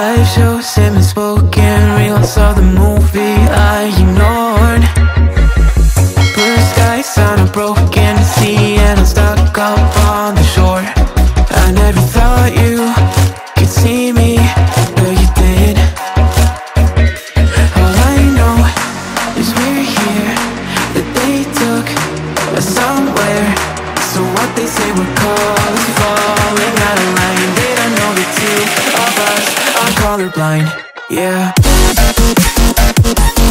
life shows him spoken reels of the movie I ignored. Blue skies on a broken sea, and I'm stuck up on the shore. I never thought you could see me, but you did. All I know is we're here, that they took us somewhere. So what they say we're calling, falling out of line. They don't know the two of us are colorblind, yeah.